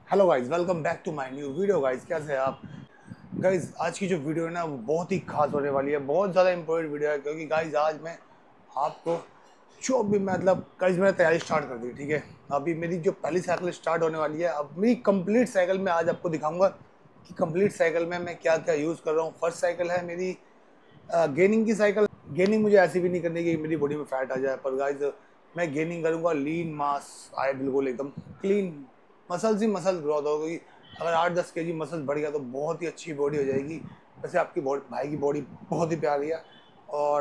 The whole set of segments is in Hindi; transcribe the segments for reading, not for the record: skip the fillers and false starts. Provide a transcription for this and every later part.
Hello guys, welcome back to my new video. Guys कैसे हैं आप? गाइस आज की जो वीडियो है ना वो बहुत ही खास होने वाली है, बहुत ज़्यादा इंपॉर्टेंट वीडियो है क्योंकि गाइस आज मैं आपको जो भी मतलब गाइस मैंने तैयारी स्टार्ट कर दी, ठीक है। अभी मेरी जो पहली साइकिल स्टार्ट होने वाली है, अब मेरी कंप्लीट साइकिल में आज आपको दिखाऊंगा कि कंप्लीट साइकिल में मैं क्या क्या यूज़ कर रहा हूँ। फर्स्ट साइकिल है मेरी गेनिंग की साइकिल। गेनिंग मुझे ऐसी भी नहीं करनी कि मेरी बॉडी में फैट आ जाए, पर गाइस मैं गेनिंग करूंगा लीन मास आए, बिल्कुल एकदम क्लीन मसल्स ही मसल ग्रोथ होगी। अगर 8-10 kg मसल्स बढ़ गया तो बहुत ही अच्छी बॉडी हो जाएगी। वैसे आपकी भाई की बॉडी बहुत ही प्यारी है। और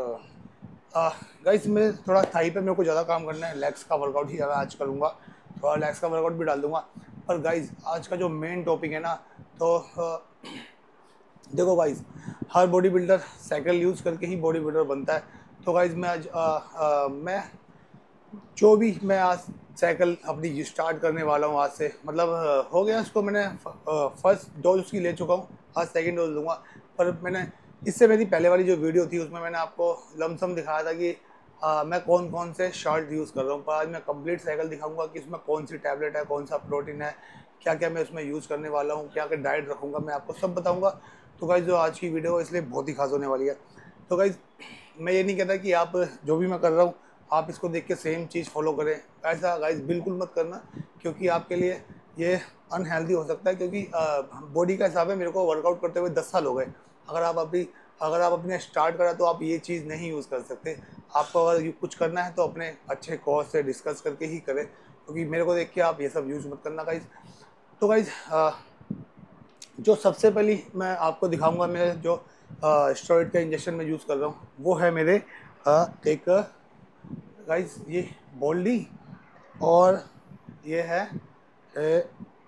गाइस मैं थोड़ा थाई पे मेरे को ज़्यादा काम करना है, लेग्स का वर्कआउट ही आज करूँगा, थोड़ा लेग्स का वर्कआउट भी डाल दूंगा। पर गाइस आज का जो मेन टॉपिक है ना, तो देखो गाइज, हर बॉडी बिल्डर साइकिल यूज करके ही बॉडी बिल्डर बनता है। तो गाइज मैं आज मैं जो भी मैं आज साइकिल अपनी स्टार्ट करने वाला हूँ आज से, मतलब हो गया इसको मैंने फर्स्ट डोज उसकी ले चुका हूँ, आज सेकंड डोज लूँगा। पर मैंने इससे मेरी पहले वाली जो वीडियो थी उसमें मैंने आपको लमसम दिखाया था कि मैं कौन कौन से शॉर्ट यूज़ कर रहा हूँ। पर आज मैं कंप्लीट साइकिल दिखाऊंगा कि इसमें कौन सी टैबलेट है, कौन सा प्रोटीन है, क्या क्या मैं उसमें यूज़ करने वाला हूँ, क्या क्या डाइट रखूँगा, मैं आपको सब बताऊँगा। तो गाइज जो आज की वीडियो है इसलिए बहुत ही खास होने वाली है। तो गाइज मैं ये नहीं कहता कि आप जो भी मैं कर रहा हूँ आप इसको देख के सेम चीज़ फॉलो करें, ऐसा गाइज बिल्कुल मत करना, क्योंकि आपके लिए ये अनहेल्दी हो सकता है। क्योंकि बॉडी का हिसाब है, मेरे को वर्कआउट करते हुए 10 साल हो गए। अगर आप अपने स्टार्ट करा तो आप ये चीज़ नहीं यूज़ कर सकते। आपको अगर कुछ करना है तो अपने अच्छे कोच से डिस्कस करके ही करें, क्योंकि मेरे को देख के आप ये सब यूज़ मत करना गाइज। तो गाइज जो सबसे पहली मैं आपको दिखाऊंगा, मैं जो स्टेरॉइड का इंजेक्शन में यूज़ कर रहा हूँ वो है मेरे एक गाइस ये बोल्डी, और ये है ए,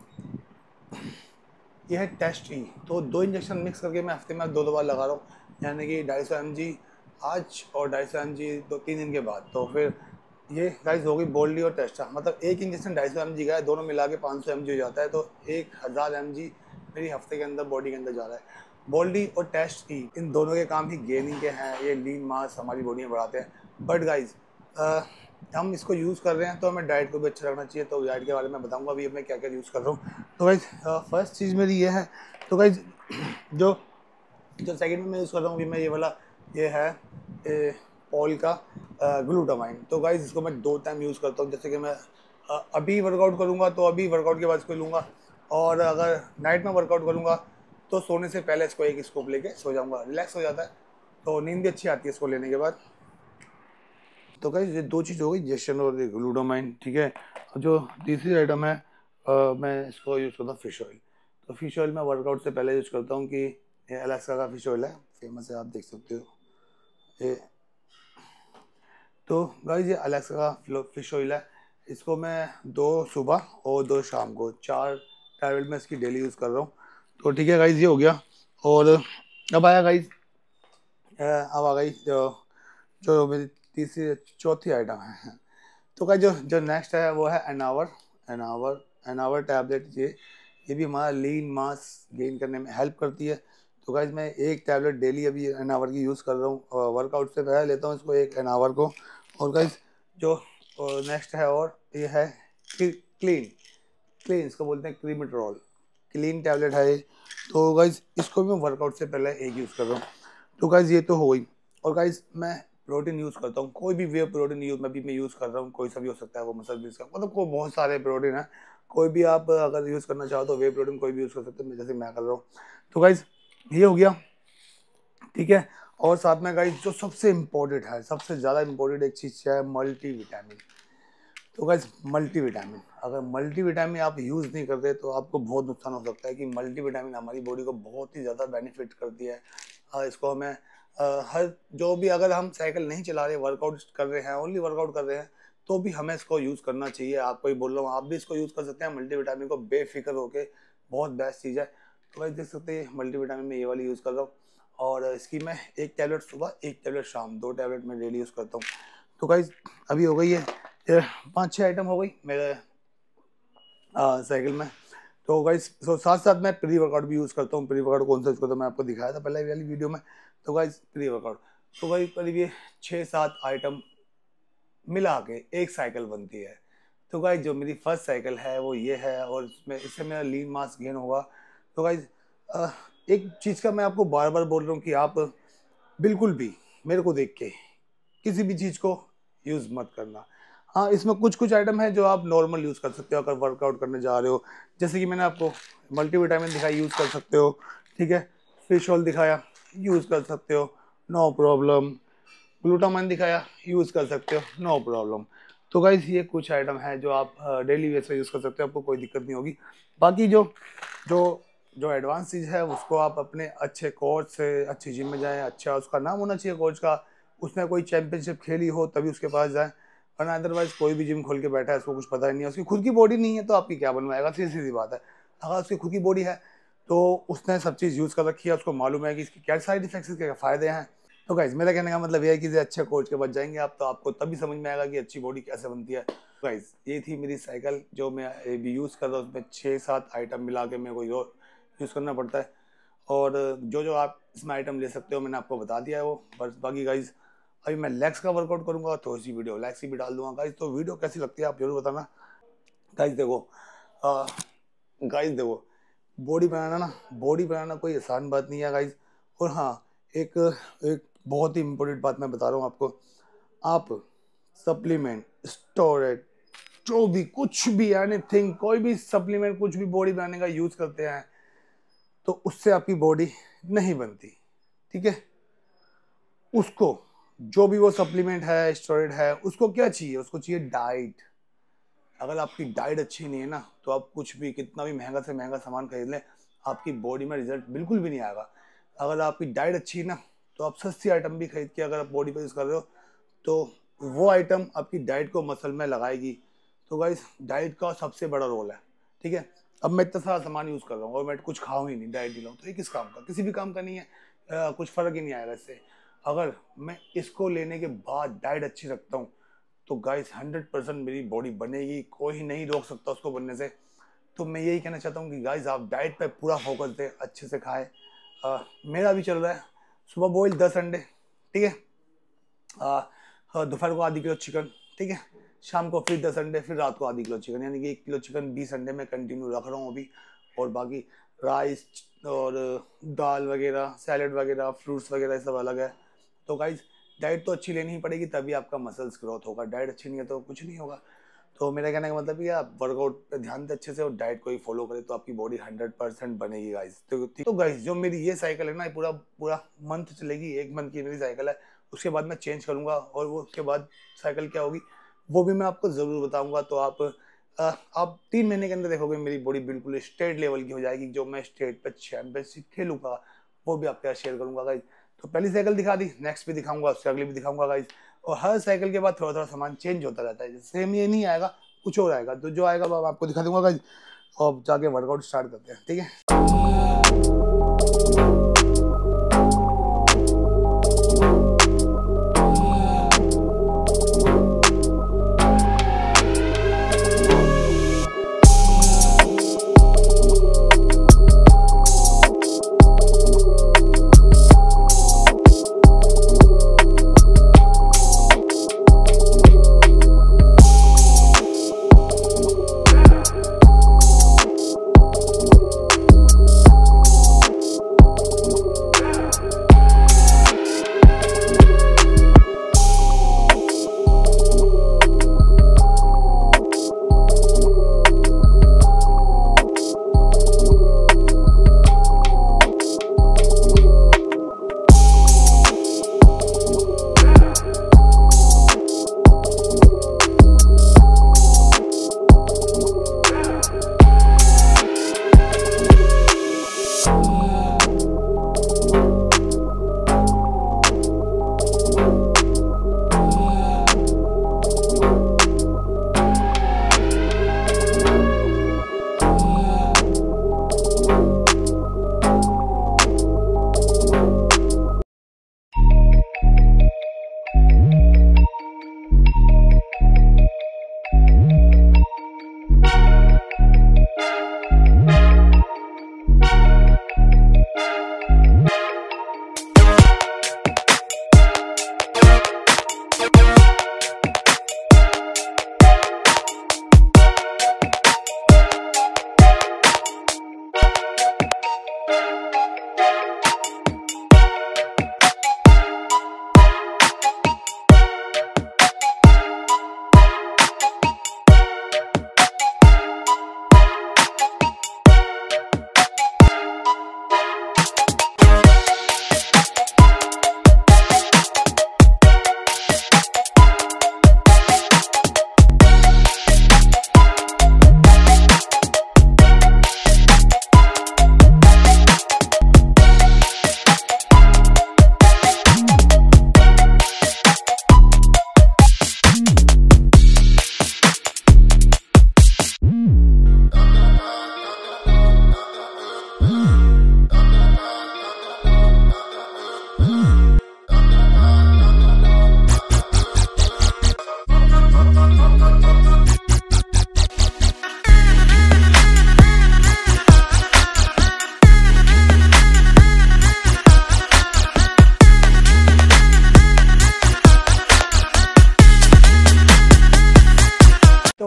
ये है टेस्ट ई। तो दो इंजेक्शन मिक्स करके मैं हफ्ते में 2-2 बार लगा रहा हूँ, यानी कि 250 mg आज और 250 mg 2-3 दिन के बाद। तो फिर ये गाइस हो गई बोल्डी और टेस्टा, मतलब एक इंजेक्शन 250 mg का है, दोनों मिला के 500 mg हो जाता है। तो 1000 mg मेरी हफ्ते के अंदर बॉडी के अंदर जा रहा है। बोल्डी और टेस्ट ई इन दोनों के काम ही गेनिंग के हैं, ये लीन मास हमारी बॉडी में बढ़ाते हैं। बट गाइज हम इसको यूज़ कर रहे हैं तो हमें डाइट को भी अच्छा रखना चाहिए। तो डाइट के बारे में बताऊंगा अभी मैं क्या क्या यूज़ कर रहा हूँ। तो गाइज फर्स्ट चीज़ मेरी ये है। तो गाइज जो जो सेकंड में मैं यूज़ कर रहा हूँ अभी मैं ये वाला, ये है पॉल का ग्लूटामाइन। तो गाइज इसको मैं 2 टाइम यूज़ करता हूँ। जैसे कि मैं अभी वर्कआउट करूँगा तो अभी वर्कआउट के बाद इसको लूँगा, और अगर नाइट में वर्कआउट करूँगा तो सोने से पहले इसको एक स्कोप लेके सो जाऊँगा, रिलैक्स हो जाता है, तो नींद भी अच्छी आती है इसको लेने के बाद। तो गाइस ये दो चीज़ हो गई, जेशन और ग्लूटामाइन, ठीक है। जो तीसरी आइटम है मैं इसको यूज़ करता हूँ फिश ऑयल। तो फिश ऑयल मैं वर्कआउट से पहले यूज़ करता हूँ कि ये अलेक्सा का फिश ऑयल है, फेमस है, आप देख सकते हो ये। तो गाइस ये अलेक्सा का फिश ऑयल है, इसको मैं 2 सुबह और 2 शाम को 4 टैबलेट में इसकी डेली यूज़ कर रहा हूँ। तो ठीक है गाइस, ये हो गया। और अब आया गाइस, अब आ गई जो जो मेरी तीसरी चौथी आइटम है। तो का जो जो नेक्स्ट है वो है एनावर। एनावर टैबलेट, ये भी हमारा लीन मास गेन करने में हेल्प करती है। तो गाइज मैं एक टैबलेट डेली अभी एनावर की यूज़ कर रहा हूँ, वर्कआउट से पहले लेता हूँ इसको, एक एनावर को। और गाइज जो नेक्स्ट है और ये है क्लीन। क्लीन इसको बोलते हैं क्रीमिट्रोल, क्लीन टैबलेट है ये। तो गाइज इसको भी मैं वर्कआउट से पहले एक यूज़ कर रहा हूँ। तो गाइज ये तो हो गई। और गाइज मैं प्रोटीन यूज़ करता हूँ, कोई भी वे प्रोटीन मैं यूज़ कर रहा हूँ, कोई सा भी हो सकता है वो, मसल बीज का, मतलब कोई बहुत सारे प्रोटीन है, कोई भी आप अगर यूज़ करना चाहो तो वे प्रोटीन कोई भी यूज़ कर सकते हैं, जैसे मैं कर रहा हूँ। तो गाइज ये हो गया, ठीक है। और साथ में गाइज जो सबसे इम्पोर्टेंट है, सबसे ज़्यादा इम्पोर्टेंट एक चीज़ है मल्टीविटामिन। तो गाइज मल्टीविटामिन, अगर मल्टीविटामिन आप यूज़ नहीं करते तो आपको बहुत नुकसान हो सकता है। कि मल्टीविटामिन हमारी बॉडी को बहुत ही ज़्यादा बेनिफिट करती है। इसको हमें हर जो भी, अगर हम साइकिल नहीं चला रहे, वर्कआउट कर रहे हैं, ओनली वर्कआउट कर रहे हैं, तो भी हमें इसको यूज़ करना चाहिए। आपको ही बोल रहा हूँ, आप भी इसको यूज़ कर सकते हैं मल्टीविटामिन को बेफिक्र होके, बहुत बेस्ट चीज़ है। तो गाइज देख सकते हैं मल्टीविटामिन में ये वाली यूज़ कर रहा हूँ, और इसकी मैं एक टैबलेट सुबह एक टैबलेट शाम, 2 टैबलेट मैं डेली यूज़ करता हूँ। तो गाइज अभी हो गई है ये 5-6 आइटम हो गई मेरे साइकिल में। तो गाइज तो साथ साथ मैं प्री वर्कआउट भी यूज़ करता हूँ। प्री वर्कआउट कौन सा यूज़ करता हूँ मैं आपको दिखाया था पहले वाली वीडियो में। तो गाइज प्री वर्कआउट, तो भाई करीब ये 6-7 आइटम मिला के एक साइकिल बनती है। तो गाइज जो मेरी फर्स्ट साइकिल है वो ये है, और इससे मेरा लीन मास गेन होगा। तो गाइज एक चीज़ का मैं आपको बार बार बोल रहा हूँ कि आप बिल्कुल भी मेरे को देख के किसी भी चीज़ को यूज़ मत करना। हाँ, इसमें कुछ कुछ आइटम है जो आप नॉर्मल यूज़ कर सकते हो अगर वर्कआउट करने जा रहे हो, जैसे कि मैंने आपको मल्टीविटामिन दिखाई, यूज़ कर सकते हो, ठीक है। फिश ऑयल दिखाया, यूज़ कर सकते हो, नो प्रॉब्लम। ग्लूटामाइन दिखाया, यूज़ कर सकते हो, नो प्रॉब्लम। तो गाइस ये कुछ आइटम है जो आप डेली बेस पे यूज़ कर सकते हो, आपको कोई दिक्कत नहीं होगी। बाकी जो जो जो एडवांस चीज़ है उसको आप अपने अच्छे कोच से अच्छी जिम में जाएं, अच्छा उसका नाम होना चाहिए कोच का, उसने कोई चैंपियनशिप खेली हो तभी उसके पास जाएं, वरना अदरवाइज कोई भी जिम खोल के बैठा है, उसको कुछ पता ही नहीं है, उसकी खुद की बॉडी नहीं है तो आपकी क्या बनवाएगा। सीधी सीधी बात है। अगर उसकी खुद की बॉडी है तो उसने सब चीज़ यूज़ कर रखी है, उसको मालूम है कि इसके क्या साइड इफेक्ट्स, इसके क्या फ़ायदे हैं। तो गाइज मेरा कहने का मतलब यह है कि अच्छे कोच के पास जाएंगे आप तो आपको तभी समझ में आएगा कि अच्छी बॉडी कैसे बनती है। गाइज ये थी मेरी साइकिल जो मैं अभी यूज़ कर रहा हूँ, उसमें 6-7 आइटम मिला के मेरे को यूज़ करना पड़ता है, और जो आप इसमें आइटम ले सकते हो मैंने आपको बता दिया है वो। बस बाकी गाइज अभी मैं लेग्स का वर्कआउट करूँगा तो इसी वीडियो लेग्स की भी डाल दूंगा गाइज। तो वीडियो कैसी लगती है आप जरूर बताना गाइज। देखो बॉडी बनाना कोई आसान बात नहीं है गाइज। और हाँ, एक एक बहुत ही इम्पोर्टेंट बात मैं बता रहा हूँ आपको, आप सप्लीमेंट, स्टोरेज, जो भी कुछ भी एनीथिंग, कोई भी सप्लीमेंट कुछ भी बॉडी बनाने का यूज़ करते हैं तो उससे आपकी बॉडी नहीं बनती, ठीक है। उसको जो भी वो सप्लीमेंट है, स्टोरेज है, उसको क्या चाहिए, उसको चाहिए डाइट। अगर आपकी डाइट अच्छी नहीं है ना तो आप कुछ भी कितना भी महंगा से महंगा सामान खरीद लें, आपकी बॉडी में रिजल्ट बिल्कुल भी नहीं आएगा। अगर आपकी डाइट अच्छी है ना तो आप सस्ती आइटम भी खरीद के अगर आप बॉडी पे यूज़ कर रहे हो तो वो आइटम आपकी डाइट को मसल में लगाएगी। तो गाइस डाइट का सबसे बड़ा रोल है, ठीक है। अब मैं इतना सारा सामान यूज़ कर रहा हूँ और मैं कुछ खाऊं ही नहीं, डाइट नहीं लाऊं, तो ये किस काम का, किसी भी काम का नहीं है। कुछ फ़र्क ही नहीं आएगा इससे। अगर मैं इसको लेने के बाद डाइट अच्छी रखता हूँ तो गाइस 100% मेरी बॉडी बनेगी, कोई नहीं रोक सकता उसको बनने से। तो मैं यही कहना चाहता हूँ कि गाइस आप डाइट पे पूरा फोकस दें, अच्छे से खाएं। मेरा भी चल रहा है, सुबह बॉइल 10 अंडे, ठीक है, दोपहर को आधी किलो चिकन, ठीक है, शाम को फिर 10 अंडे, फिर रात को आधी किलो चिकन, यानी कि 1 किलो चिकन 20 अंडे में कंटिन्यू रख रहा हूँ अभी। और बाकी राइस और दाल वगैरह, सैलड वगैरह, फ्रूट्स वगैरह सब अलग है। तो गाइस डाइट तो अच्छी लेनी ही पड़ेगी तभी आपका मसल्स ग्रोथ होगा, डाइट अच्छी नहीं है तो कुछ नहीं होगा। तो मेरा कहने का मतलब ये, आप वर्कआउट पे ध्यान दें अच्छे से और डाइट को ही फॉलो करें तो आपकी बॉडी 100% बनेगी गाइस। तो गाइस जो मेरी ये साइकिल है ना, पूरा पूरा मंथ चलेगी, 1 मंथ की मेरी साइकिल है। उसके बाद मैं चेंज करूंगा और वो उसके बाद साइकिल क्या होगी वो भी मैं आपको ज़रूर बताऊंगा। तो आप 3 महीने के अंदर देखोगे मेरी बॉडी बिल्कुल स्टेट लेवल की हो जाएगी। जो मैं स्टेट पे चैंपियनशिप खेलूंगा वो भी आपके साथ शेयर करूंगा गाइस। तो पहली साइकिल दिखा दी, नेक्स्ट भी दिखाऊंगा, उससे अगली भी दिखाऊंगा गाइस। और हर साइकिल के बाद थोड़ा थोड़ा सामान चेंज होता रहता है, सेम ये नहीं आएगा, कुछ और आएगा। तो जो आएगा वो आपको दिखा दूंगा गाइस। और जाके वर्कआउट स्टार्ट करते हैं, ठीक है।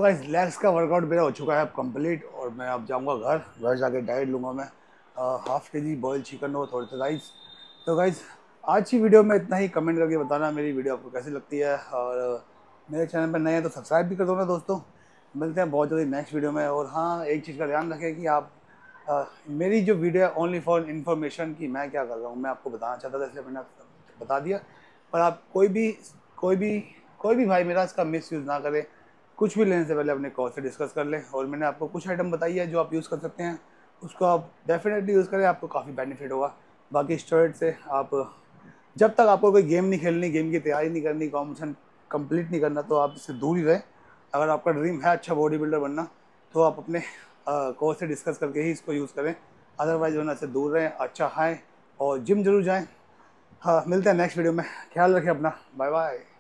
गाइस लेग्स का वर्कआउट मेरा हो चुका है अब कंप्लीट, और मैं अब जाऊंगा घर जाके डाइट लूँगा मैं। हाफ के जी बॉयल चिकन हो थोड़े से गाइस। तो गाइस आज की वीडियो में इतना ही। कमेंट करके बताना मेरी वीडियो आपको कैसी लगती है, और मेरे चैनल पर नए हैं तो सब्सक्राइब भी कर दो ना दोस्तों। मिलते हैं बहुत जल्दी नेक्स्ट वीडियो में। और हाँ, एक चीज़ का ध्यान रखें कि आप मेरी जो वीडियो है ओनली फॉर इन्फॉर्मेशन की मैं क्या कर रहा हूँ मैं आपको बताना चाहता था, इसलिए मैंने बता दिया। पर आप कोई भी भाई मेरा इसका मिस यूज़ ना करे। कुछ भी लेने से पहले अपने कॉस्ट से डिस्कस कर लें। और मैंने आपको कुछ आइटम बताई है जो आप यूज़ कर सकते हैं, उसको आप डेफिनेटली यूज़ करें, आपको काफ़ी बेनिफिट होगा। बाकी स्टोरेज से आप जब तक आपको कोई गेम नहीं खेलनी, गेम की तैयारी नहीं करनी, कॉम्पिटिशन कंप्लीट नहीं करना, तो आप इससे दूर ही रहें। अगर आपका ड्रीम है अच्छा बॉडी बिल्डर बनना, तो आप अपने कोच से डिस्कस करके ही इसको यूज़ करें। अदरवाइज वरना से दूर रहें, अच्छा खाएँ और जिम जरूर जाएँ। हाँ, मिलते हैं नेक्स्ट वीडियो में। ख्याल रखें अपना। Bye bye.